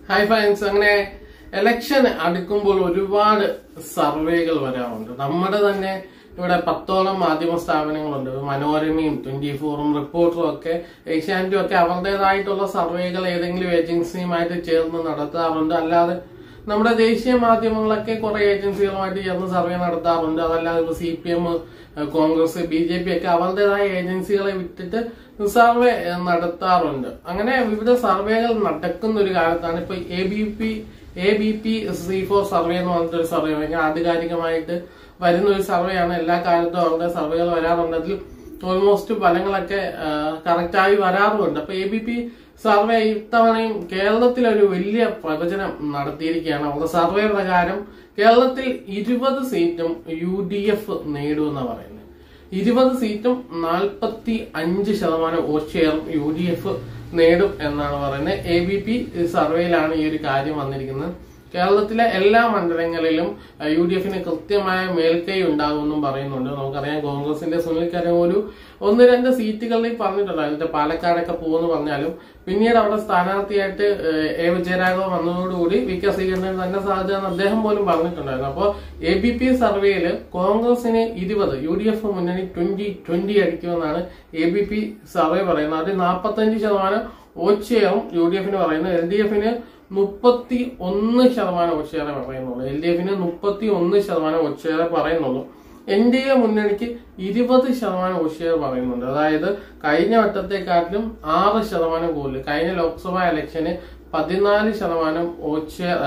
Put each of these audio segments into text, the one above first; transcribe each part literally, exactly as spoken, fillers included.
Hi friends, അങ്ങനെ election അടുക്കുമ്പോൾ ഒരുപാട് സർവേകൾ വരാറുണ്ട്. നമ്മുടെ തന്നെ ഇവിടെ പത്തോളം മാധ്യമ സ്ഥാപനങ്ങളുണ്ട്. മനോരമയും ട്വന്റി ഫോറും റിപ്പോർട്ടറും ഒക്കെ ഏഷ്യാനെറ്റും ഒക്കെ അവരുടേതായിട്ടുള്ള സർവേകൾ ഏതെങ്കിലും ഏജൻസിയുമായിട്ട് ചേർന്ന് നടത്താറുണ്ട്. അല്ലാതെ നമ്മുടെ ദേശീയ മാധ്യമങ്ങളൊക്കെ കുറെ ഏജൻസികളുമായിട്ട് ചേർന്ന് സർവേ നടത്താറുണ്ട്. അതല്ലാതെ ഇപ്പൊ C P M, Congress, B J P ഒക്കെ അവരുടേതായ ഏജൻസികളെ വിട്ടിട്ട് സർവേ നടത്താറുണ്ട്. അങ്ങനെ വിവിധ സർവേകൾ നടക്കുന്ന ഒരു കാലത്താണ് ഇപ്പൊ A B P A B P C four survey എന്ന് പറഞ്ഞിട്ടൊരു സർവേ ഭയങ്കര ആധികാരികമായിട്ട് വരുന്ന ഒരു സർവേയാണ്. എല്ലാ കാലത്തും അവരുടെ സർവേകൾ വരാറുണ്ട്. അതിൽ ഓൾമോസ്റ്റ് ഫലങ്ങളൊക്കെ കറക്റ്റായി വരാറുമുണ്ട്. അപ്പൊ എ ബി പി സർവേ ഇത്തവണയും കേരളത്തിലൊരു വലിയ പ്രവചനം നടത്തിയിരിക്കുകയാണ്. അവരുടെ സർവേ പ്രകാരം കേരളത്തിൽ ഇരുപത് സീറ്റും യു ഡി എഫ് നേടുമെന്നാണ് പറയുന്നത്. ഇരുപത് സീറ്റും നാൽപ്പത്തി അഞ്ച് ശതമാനം വോട്ട് ഷെയറും യു ഡി എഫ് നേടും എന്നാണ് പറയുന്നത്. എ ബി പി സർവേയിലാണ് ഈ ഒരു കാര്യം വന്നിരിക്കുന്നത്. കേരളത്തിലെ എല്ലാ മണ്ഡലങ്ങളിലും യു ഡി എഫിന് കൃത്യമായ മേൽക്കൈ ഉണ്ടാകുമെന്നും പറയുന്നുണ്ട്. നമുക്കറിയാം കോൺഗ്രസിന്റെ സുനിൽ കരമൂരു ഒന്ന് രണ്ട് സീറ്റുകളിൽ പറഞ്ഞിട്ടുണ്ടായിരുന്നു. പാലക്കാടൊക്കെ പോകുമെന്ന് പറഞ്ഞാലും പിന്നീട് അവിടെ സ്ഥാനാർത്ഥിയായിട്ട് എ വിജയരാഘവൻ വന്നതോടുകൂടി വി കെ ശ്രീകണ്ഠൻ തന്നെ സാധ്യതയെന്ന് അദ്ദേഹം പോലും പറഞ്ഞിട്ടുണ്ടായിരുന്നു. അപ്പോൾ എ ബി പി സർവേയില് കോൺഗ്രസിന് ഇരുപത്, യു ഡി എഫ് മുന്നണി ട്വന്റി ട്വന്റി അടിക്കുമെന്നാണ് എ ബി പി സർവേ പറയുന്നത്. അതിൽ നാൽപ്പത്തഞ്ച് ശതമാനം വോട്ട് ഷെയറും യു ഡി എഫിന് പറയുന്നത്. എൽ ഡി എഫിന് മുപ്പത്തി ഒന്ന് ശതമാനം വോട്ട് ഷെയറെ പറയുന്നുള്ളൂ. എൽ ഡി എഫിന് മുപ്പത്തി ഒന്ന് ശതമാനം വോട്ട് ഷെയറെ പറയുന്നുള്ളൂ. എൻ ഡി എ മുന്നണിക്ക് ഇരുപത് ശതമാനം വോട്ട് ഷെയർ പറയുന്നുണ്ട്. അതായത് കഴിഞ്ഞ വട്ടത്തെക്കാട്ടിലും ആറ് ശതമാനം കൂടുതൽ. കഴിഞ്ഞ ലോക്സഭാ ഇലക്ഷന് പതിനാല് ശതമാനം വോട്ട് ഷെയർ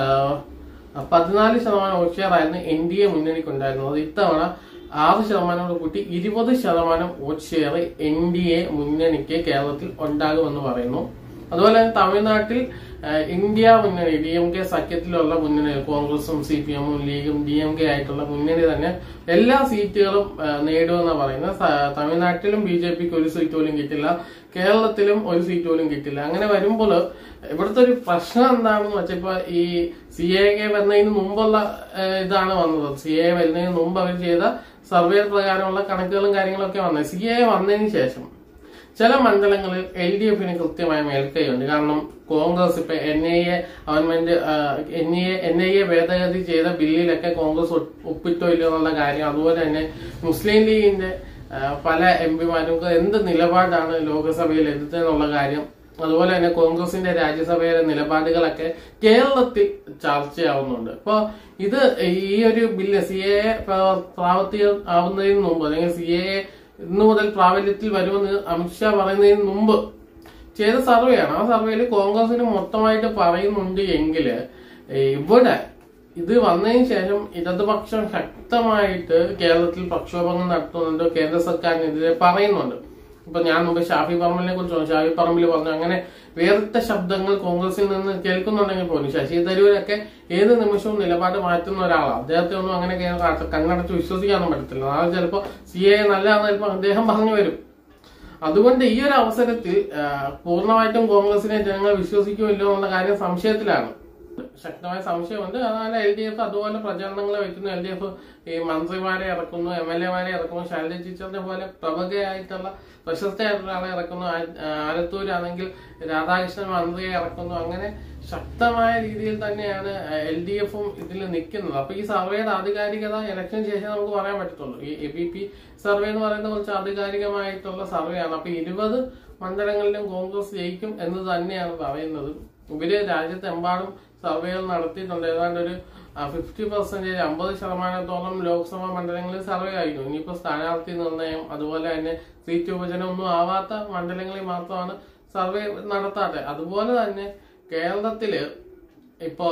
പതിനാല് ശതമാനം വോട്ട് ഷെയർ ആയിരുന്നു എൻ ഡി എ മുന്നണിക്ക് ഉണ്ടായിരുന്നത്. ഇത്തവണ ആറ് ശതമാനം കൂട്ടി ഇരുപത് ശതമാനം vote share N D A മുന്നണിക്ക് കേരളത്തിൽ ഉണ്ടാകുമെന്ന് പറയുന്നു. അതുപോലെ തന്നെ തമിഴ്നാട്ടിൽ ഇന്ത്യ മുന്നണി ഡി എം കെ സഖ്യത്തിലുള്ള മുന്നണി കോൺഗ്രസും സി പി എമ്മും ലീഗും ഡി എം കെ ആയിട്ടുള്ള മുന്നണി തന്നെ എല്ലാ സീറ്റുകളും നേടുമെന്നാണ് പറയുന്നത്. തമിഴ്നാട്ടിലും ബി ജെ പിക്ക് ഒരു സീറ്റ് പോലും കിട്ടില്ല, കേരളത്തിലും ഒരു സീറ്റ് പോലും കിട്ടില്ല. അങ്ങനെ വരുമ്പോൾ ഇവിടുത്തെ ഒരു പ്രശ്നം എന്താണെന്ന് വെച്ചാൽ ഇപ്പൊ ഈ സി എ കെ വരുന്നതിന് മുമ്പുള്ള ഇതാണ് വന്നത്. സി എ വരുന്നതിന് മുമ്പ് അവർ ചെയ്ത സർവേ പ്രകാരമുള്ള കണക്കുകളും കാര്യങ്ങളൊക്കെ വന്നത്. സി എ വന്നതിന് ശേഷം ചില മണ്ഡലങ്ങളിൽ എൽ ഡി എഫിന് കൃത്യമായ മേൽക്കൈയുണ്ട്. കാരണം കോൺഗ്രസ് ഇപ്പൊ N I A government N I A N I A ഭേദഗതി ചെയ്ത ബില്ലിലൊക്കെ കോൺഗ്രസ് ഒപ്പിട്ടോ ഇല്ലോ എന്നുള്ള കാര്യം, അതുപോലെ തന്നെ മുസ്ലിം ലീഗിന്റെ പല എം പിമാർക്ക് എന്ത് നിലപാടാണ് ലോക്സഭയിൽ എടുത്തതെന്നുള്ള കാര്യം, അതുപോലെ തന്നെ കോൺഗ്രസിന്റെ രാജ്യസഭയിലെ നിലപാടുകളൊക്കെ കേരളത്തിൽ ചർച്ചയാവുന്നുണ്ട്. അപ്പൊ ഇത് ഈ ഒരു ബില്ല് സി എ പ്രാവർത്തികം ആവുന്നതിന് മുമ്പ് അല്ലെങ്കിൽ സി എ ഇന്നു മുതൽ പ്രാബല്യത്തിൽ വരുമെന്ന് അമിത്ഷാ പറയുന്നതിന് മുമ്പ് ചെയ്ത സർവേയാണ്. ആ സർവേയിൽ കോൺഗ്രസിന് മൊത്തമായിട്ട് പറയുന്നുണ്ട് എങ്കില് ഇവിടെ ഇത് വന്നതിന് ശേഷം ഇടതുപക്ഷം ശക്തമായിട്ട് കേരളത്തിൽ പ്രക്ഷോഭങ്ങൾ നടത്തുന്നുണ്ട്, കേന്ദ്ര സർക്കാരിനെതിരെ പറയുന്നുണ്ട്. ഇപ്പൊ ഞാൻ മുമ്പ് ഷാഫി പറമ്പിലിനെ കുറിച്ച് പറഞ്ഞു. ഷാഫി പറമ്പിൽ പറഞ്ഞു അങ്ങനെ വേറിട്ട ശബ്ദങ്ങൾ കോൺഗ്രസിൽ നിന്ന് കേൾക്കുന്നുണ്ടെങ്കിൽ പോലും ശശി തരൂരൊക്കെ ഏത് നിമിഷവും നിലപാട് മാറ്റുന്ന ഒരാളാണ്. അദ്ദേഹത്തെ ഒന്നും അങ്ങനെ കണ്ണടച്ച് വിശ്വസിക്കാനും പറ്റത്തില്ല. നാളെ ചിലപ്പോ സി എ നല്ലതാണെന്ന് ചിലപ്പോൾ അദ്ദേഹം പറഞ്ഞു വരും. അതുകൊണ്ട് ഈ ഒരു അവസരത്തിൽ പൂർണ്ണമായിട്ടും കോൺഗ്രസിനെ ജനങ്ങൾ വിശ്വസിക്കുമല്ലോ എന്നുള്ള കാര്യം സംശയത്തിലാണ്. ശക്തമായ സംശയമുണ്ട്. അതുപോലെ എൽ ഡി എഫ് അതുപോലെ പ്രചരണങ്ങൾ വയ്ക്കുന്നു. എൽ ഡി എഫ് ഈ മന്ത്രിമാരെ ഇറക്കുന്നു, എം എൽ എമാരെ ഇറക്കുന്നു, ശൈലജ ടീച്ചറിനെ പോലെ പ്രമുഖയായിട്ടുള്ള പ്രശസ്തയായിട്ടുള്ള ആളെ ഇറക്കുന്നു. ആലത്തൂരാണെങ്കിൽ രാധാകൃഷ്ണൻ മന്ത്രിയെ ഇറക്കുന്നു. അങ്ങനെ ശക്തമായ രീതിയിൽ തന്നെയാണ് എൽ ഡി എഫും ഇതിൽ നിൽക്കുന്നത്. അപ്പൊ ഈ സർവേയുടെ ആധികാരികത ഇലക്ഷന് ശേഷം നമുക്ക് പറയാൻ പറ്റത്തുള്ളൂ. ഈ എ ബി പി സർവേ എന്ന് പറയുന്നത് കുറച്ച് ആധികാരികമായിട്ടുള്ള സർവേയാണ്. അപ്പൊ ഇരുപത് മണ്ഡലങ്ങളിലും കോൺഗ്രസ് ജയിക്കും എന്ന് തന്നെയാണ് പറയുന്നത്. ഇവര് രാജ്യത്തെമ്പാടും സർവേകൾ നടത്തിയിട്ടുണ്ട്. ഏതാണ്ട് ഒരു ഫിഫ്റ്റി പെർസെന്റേജ് അമ്പത് ശതമാനത്തോളം ലോക്സഭാ മണ്ഡലങ്ങളിൽ സർവേ ആയിരുന്നു. ഇനിയിപ്പോ സ്ഥാനാർത്ഥി നിർണയം അതുപോലെ തന്നെ സീറ്റ് വിഭജനം ഒന്നും ആവാത്ത മണ്ഡലങ്ങളിൽ മാത്രമാണ് സർവേ നടത്താതെ. അതുപോലെ തന്നെ കേരളത്തില് ഇപ്പോ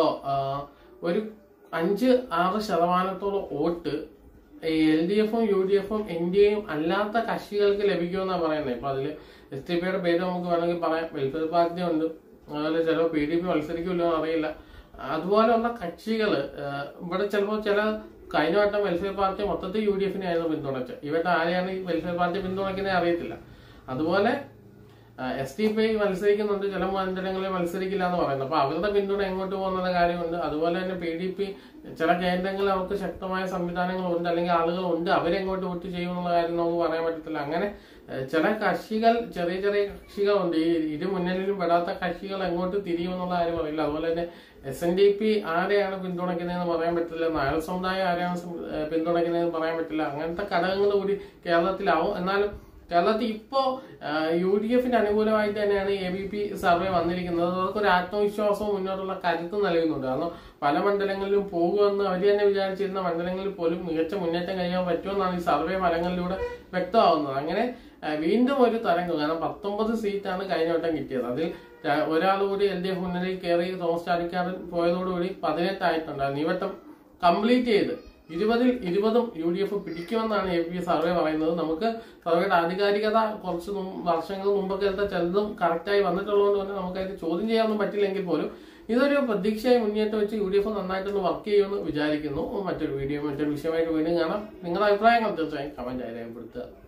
ഒരു അഞ്ച് ആറ് ശതമാനത്തോളം വോട്ട് എൽ ഡി എഫും യു ഡി എഫും എൻ ഡി എയും അല്ലാത്ത കക്ഷികൾക്ക് ലഭിക്കുമെന്നാണ് പറയുന്നത്. ഇപ്പൊ അതില് എസ് ടി പിയുടെ പേര് നമുക്ക് വേണമെങ്കിൽ പറയാം. വെൽഫെയർ പാർട്ടി ഉണ്ട്, അതുപോലെ ചിലപ്പോൾ പി ഡി പി മത്സരിക്കുമല്ലോ അറിയില്ല. അതുപോലെയുള്ള കക്ഷികള് ഇവിടെ ചിലപ്പോൾ ചില കഴിഞ്ഞ വട്ടം വെൽഫെയർ പാർട്ടി മൊത്തത്തിൽ യു ഡി എഫിനെ ആയിരുന്നു പിന്തുണച്ചത്. ഇവിടെ ആരെയാണ് ഈ വെൽഫെയർ പാർട്ടി പിന്തുണയ്ക്കുന്നത് അറിയത്തില്ല. അതുപോലെ എസ് ടി പി മത്സരിക്കുന്നുണ്ട്, ചില മണ്ഡലങ്ങളിൽ മത്സരിക്കില്ല എന്ന് പറയുന്നത്. അപ്പൊ അവരുടെ പിന്തുണ എങ്ങോട്ട് പോകുന്ന കാര്യമുണ്ട്. അതുപോലെ തന്നെ പി ഡി പി ചില കേന്ദ്രങ്ങളിൽ അവർക്ക് ശക്തമായ സംവിധാനങ്ങളുണ്ട് അല്ലെങ്കിൽ ആളുകളുണ്ട്, അവരെങ്ങോട്ട് വോട്ട് ചെയ്യുമെന്നുള്ള കാര്യം നമുക്ക് പറയാൻ പറ്റത്തില്ല. അങ്ങനെ ചില കക്ഷികൾ ചെറിയ ചെറിയ കക്ഷികളുണ്ട്, ഈ ഇരു മുന്നണിയിലും പെടാത്ത കക്ഷികൾ എങ്ങോട്ട് തിരിയുമെന്നുള്ള കാര്യം പറയില്ല. അതുപോലെ തന്നെ എസ് എൻ ഡി പി ആരെയാണ് പിന്തുണയ്ക്കുന്നതെന്ന് പറയാൻ പറ്റില്ല, നായർ സമുദായം ആരെയാണ് പിന്തുണയ്ക്കുന്നതെന്ന് പറയാൻ പറ്റില്ല. അങ്ങനത്തെ ഘടകങ്ങൾ കൂടി കേരളത്തിലാവും. എന്നാലും കേരളത്തിൽ ഇപ്പോ യു ഡി എഫിന് അനുകൂലമായിട്ട് തന്നെയാണ് എ ബി പി സർവേ വന്നിരിക്കുന്നത്. അവർക്ക് ഒരു ആത്മവിശ്വാസവും മുന്നോട്ടുള്ള കരുത്തും നൽകുന്നുണ്ട്. കാരണം പല മണ്ഡലങ്ങളിലും പോകുമെന്ന് അവർ തന്നെ വിചാരിച്ചിരുന്ന മണ്ഡലങ്ങളിൽ പോലും മികച്ച മുന്നേറ്റം കഴിയാൻ പറ്റുമെന്നാണ് ഈ സർവേ ഫലങ്ങളിലൂടെ വ്യക്തമാകുന്നത്. അങ്ങനെ വീണ്ടും ഒരു തരംഗം, കാരണം പത്തൊമ്പത് സീറ്റാണ് കഴിഞ്ഞ വട്ടം കിട്ടിയത്. അതിൽ ഒരാൾ കൂടി എൽ ഡി എഫ് മുന്നണിയിൽ കയറി തോമസ് ചാഴിക്കാടൻ പോയതോടുകൂടി പതിനെട്ടായിട്ടുണ്ടായിരുന്നു. ഈ വട്ടം കംപ്ലീറ്റ് ചെയ്ത് ഇരുപതിൽ ഇരുപതും യു ഡി എഫ് പിടിക്കുമെന്നാണ് എ പി സർവേ പറയുന്നത്. നമുക്ക് സർവേയുടെ ആധികാരികത കുറച്ച് വർഷങ്ങൾ മുമ്പൊക്കെ എടുത്ത ചിലതും കറക്റ്റായി വന്നിട്ടുള്ളതുകൊണ്ട് തന്നെ നമുക്കതിന് ചോദ്യം ചെയ്യാനൊന്നും പറ്റില്ലെങ്കിൽ പോലും ഇതൊരു പ്രതീക്ഷയായി മുന്നേറ്റം വെച്ച് യു ഡി എഫ് നന്നായിട്ടൊന്ന് വർക്ക് ചെയ്യുമെന്ന് വിചാരിക്കുന്നു. മറ്റൊരു വീഡിയോ മറ്റൊരു വിഷയമായിട്ട് വീണ്ടും കാണാം. നിങ്ങളുടെ അഭിപ്രായങ്ങൾ തീർച്ചയായും കമന്റ് ആയി രേഖപ്പെടുത്തുക.